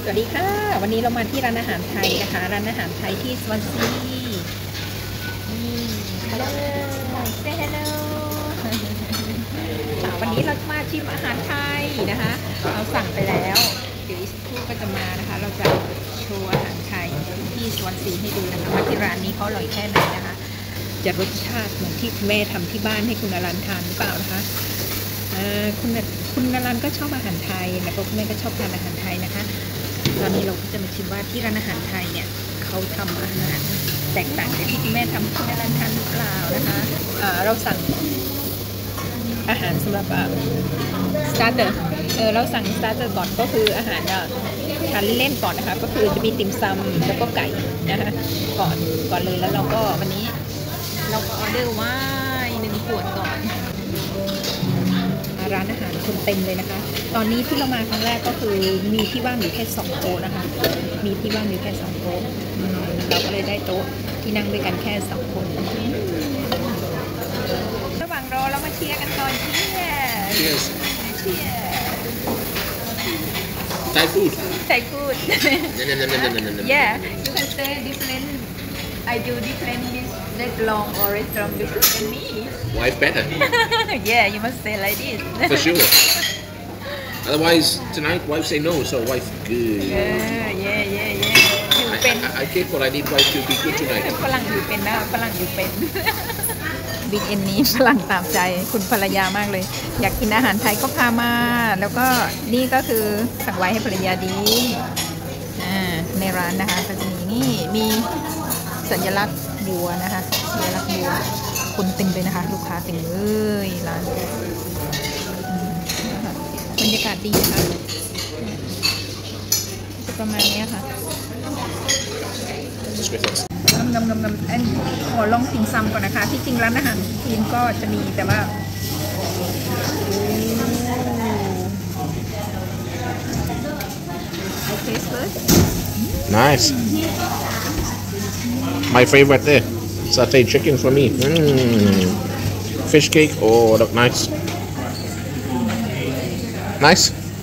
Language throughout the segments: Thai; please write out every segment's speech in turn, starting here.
สวัสดีค่ะวันนี้เรามาที่ร้านอาหารไทยนะคะร้านอาหารไทยที่สวอนซีฮัลโหลเซฮัลโหลวันนี้เรามาชิมอาหารไทยนะคะเราสั่งไปแล้วเดี๋ยวอีกสักครู่ก็จะมานะคะเราจะโชว์อาหารไทยที่สวอนซีให้ดูนะคะว่าที่ร้านนี้เขาอร่อยแค่ไหนนะคะจะรสชาติเหมือนที่คุณแม่ทำที่บ้านให้คุณอรันทานหรือเปล่านะคะคุณอรันก็ชอบอาหารไทยแล้วก็คุณแม่ก็ชอบทานอาหารไทยนะคะตอนนี้เราก็จะมาชิมว่าที่ร้านอาหารไทยเนี่ยเขาทำอาหารแตกต่างจากที่คุณแม่ทำคุณอรันทานหรือเปล่านะคะเราสั่งอาหารสำหรับstarter เราสั่ง starter ก่อนก็คืออาหารทานเล่นๆก่อนนะคะก็คือจะมีติ่มซำแล้วก็ไก่นะคะก่อนเลยแล้วเราก็วันนี้เราก็ออเดอร์ไว้1 ขวดก่อนร้านอาหารคนเต็มเลยนะคะตอนนี้ที่เรามาครั้งแรกก็คือมีที่ว่างอยู่แค่2 โต๊ะนะคะมีที่ว่างอยู่แค่2 โต๊ะเราก็เลยได้โต๊ะที่นั่งด้วยกันแค่2 คนระหว่างรอเรามาเชียร์กันก่อนเชียร์ Thai food. Thai food. No. Yeah, you can say different. I do different restaurant or restaurant different than me. Wife better. Yeah, you must say like this. For sure. Otherwise, tonight wife say no, so wife good. Yeah. อยู่เป็น I think what I need wife to be good tonight. ฝรั่งอยู่เป็นนะฝรั่งอยู่เป็นบิ๊กเอ็นนี้ฝรั่งตามใจคุณภรรยามากเลยอยากกินอาหารไทยก็พามาแล้วก็นี่ก็คือสั่งไว้ให้ภรรยาดีในร้านนะคะก็จะมีสัญลักษณ์บัวนะคะสัญลักษณ์บัวคนเต็มเลยนะคะลูกค้าเต็มเลยร้านบรรยากาศดีนะคะจะประมาณนี้ค่ะงำอันขอลองติ่มซำก่อนนะคะที่จริงร้านอาหารจีนก็จะมีแต่ว่าtaste first Nice. My favorite there. Satay chicken for me. Fish cake. Oh, look nice. Nice.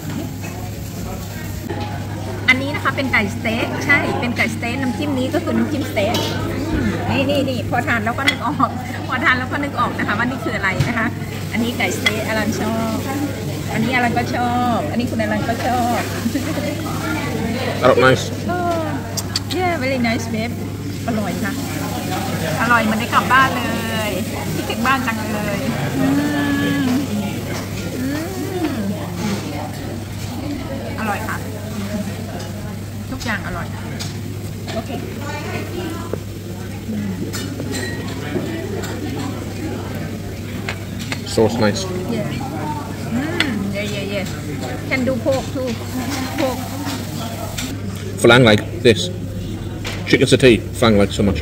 อันนี้นะคะเป็นไก่สเต๊กใช่เป็นไก่สเต๊กน้ำจิ้มนี้ก็คือน้ำจิ้มสเต๊กนี่พอทานแล้วก็นึกออกนะคะว่านี่คืออะไรนะคะอันนี้ไก่สเต๊กอลันชอบอันนี้อลันก็ชอบอันนี้คุณอลันก็ชอบ That look nice. Yeah very nice babe อร่อยค่ะอร่อยเหมือนได้กลับบ้านเลยคิดถึงบ้านจังเลยอร่อยค่ะทุกอย่างอร่อยโอเค Sauce nice. Yeah can do pork too pork Flang like this. Chicken satay. Flang like so much.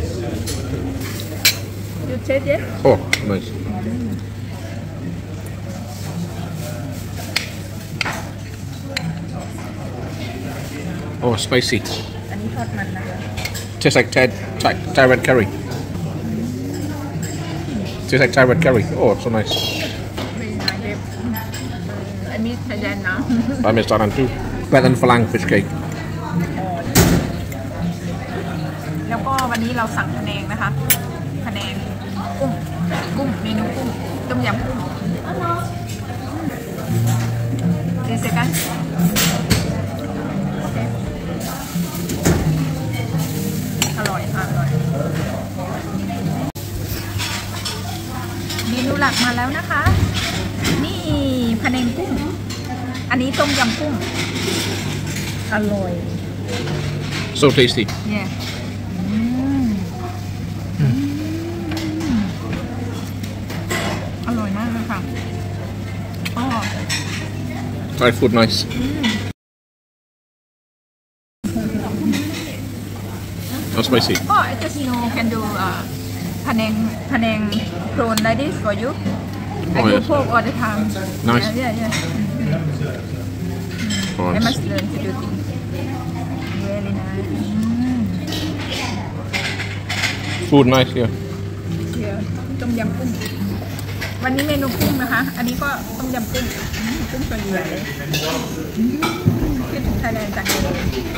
you taste it Oh, nice. Oh, spicy. อันนี้ทอดมันนะคะ Tastes like Thai red curry. Tastes like Thai red curry. Oh, so nice. อันนี้ไทยแลนด์นะ I missed that one too. Better than Falang fish cake. แล้วก็วันนี้เราสั่งพะแนงนะคะพะแนงกุ้งเมนูกุ้งต้มยำกุ้งเดี๋ยวเสร็จกันอร่อยค่ะอร่อยเมนูหลักมาแล้วนะคะนี่พะแนงกุ้งอันนี้ต้มยำกุ้งอร่อย So tasty. Yeah. อร่อยมากเลยค่ะอ๋อ Thai food nice. How spicy? Oh, I just can do พะแนงโครน like this for you. I do pork all the time. Nice. Yeah. I must learn to do things. Very nice. Food nice here. Yeah. ต้มยำกุ้งวันนี้เมนูกุ้งนะคะอันนี้ก็ต้มยำกุ้งตัวใหญ่เลยคิดถึงไทยแลนด์จังเลย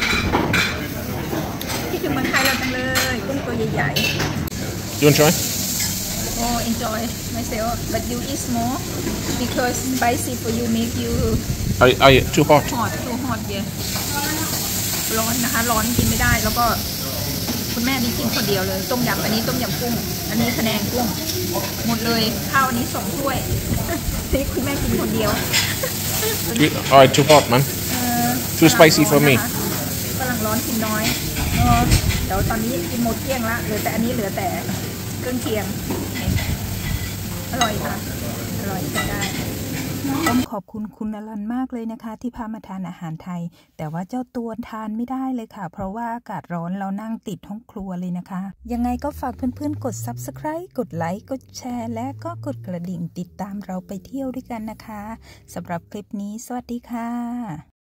ที่ถึงเมืองไทยเราจังเลยกุ้งตัวใหญ่ๆ You enjoy? Oh, enjoy myself, but you eat small because spicy for you make you Are you too hot? too hot, yeah. ร้อนนะคะ ร้อนกินไม่ได้ แล้วก็คุณแม่นี่กินคนเดียวเลย ต้มยำอันนี้ต้มยำกุ้ง อันนี้พะแนงกุ้ง หมดเลย ข้าวอันนี้2 ถ้วยนี่คุณแม่กินคนเดียว Alright, too hot, man. Too spicy for me. กำลังร้อนกินน้อยเดี๋ยวตอนนี้กินหมดเกลี้ยงละเหลือแต่อันนี้เหลือแต่เครื่องเคียงอร่อยค่ะอร่อยใช้ได้ต้องขอบคุณคุณอลันมากเลยนะคะที่พามาทานอาหารไทยแต่ว่าเจ้าตัวทานไม่ได้เลยค่ะเพราะว่าอากาศร้อนเรานั่งติดห้องครัวเลยนะคะยังไงก็ฝากเพื่อนๆกด Subscribe กดไลค์กดแชร์และก็กดกระดิ่งติดตามเราไปเที่ยวด้วยกันนะคะสำหรับคลิปนี้สวัสดีค่ะ